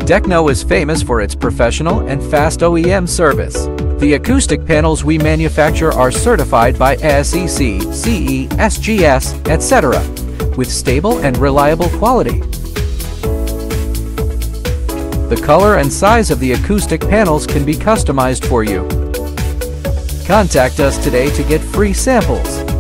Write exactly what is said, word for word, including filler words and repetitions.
DECNO is famous for its professional and fast O E M service. The acoustic panels we manufacture are certified by A S E C, C E, S G S, et cetera, with stable and reliable quality. The color and size of the acoustic panels can be customized for you. Contact us today to get free samples.